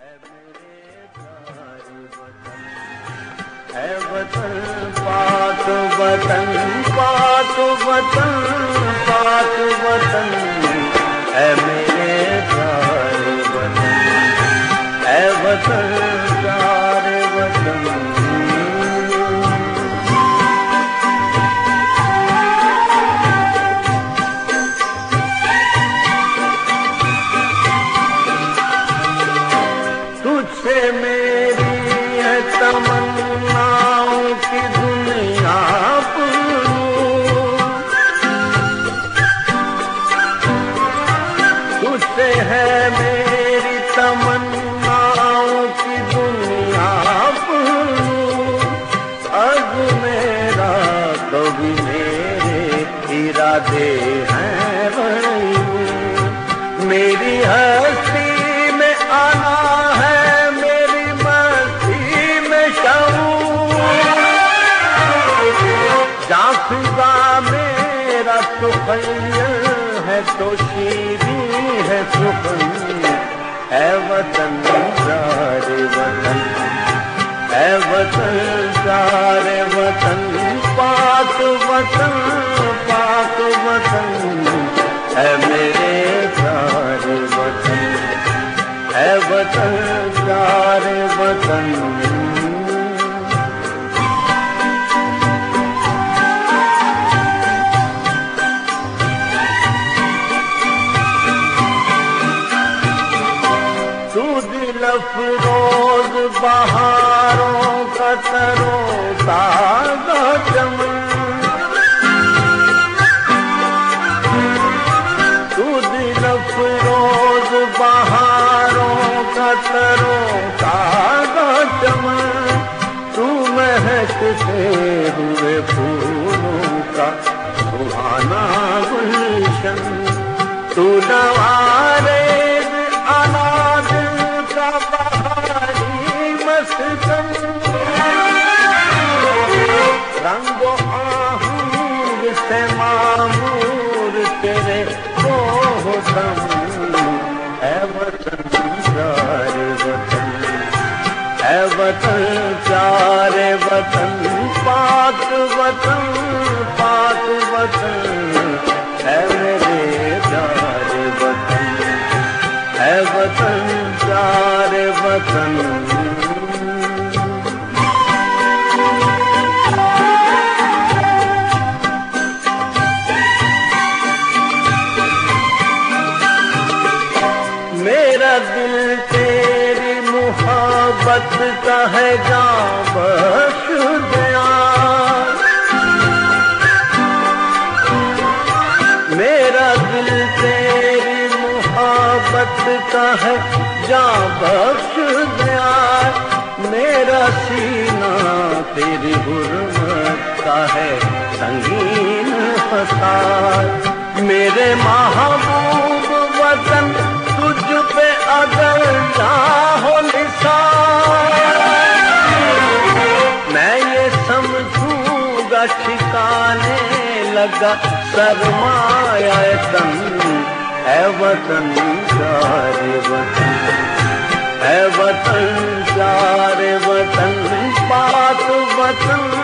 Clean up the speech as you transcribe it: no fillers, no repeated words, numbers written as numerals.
है वतन पाक वतन पाक वतन पाक वतन है मेरे प्यारे वतन है वतन प्यारे वतन। तुझसे मेरी है तमन्नाओं की दुनिया पूरूं, तुझसे है मेरी तमन्नाओं की दुनिया पूरूं। अब मेरा कभी मेरे इरादे हैं बड़े, मेरी हस्ती में आना है मेरी मस्ती में शऊर। जाफिजा मेरा सुखैर है तो शीरी है सुखन है वतन प्यारे वतन है वतन प्यारे वतन पाक वतन पाक वतन है मेरे प्यारे वतन है वतन प्यारे वतन। तू दिल अफरोज बहारों का तरोताजा चमन, तू दिल अफरोज बहारों का तरोताजा चमन। तू महकते हुए फूलों का सुहाना गुलशन, तू नवारे अनादिल का बहारी मस्कन। रंगो आहूर से मामूर तेरे मोहतम है वतन प्यारे वतन है वतन प्यारे वतन पाक वतन पाक वतन है मेरे प्यारे वतन है वतन प्यारे वतन। मेरा दिल तेरी मोहब्बत का है जान बख्श गया, मेरा दिल तेरी मोहब्बत का है जान बख्श गया। मेरा सीना तेरी हुर्मत का है संगीन फसाद, मेरे महबूब वतन तुझ पे अगर चाहो निसार। मैं ये समझूंगा ठिकाने लगा सरमाया तन है वतन प्यारे वतन है वतन प्यारे वतन पाक वतन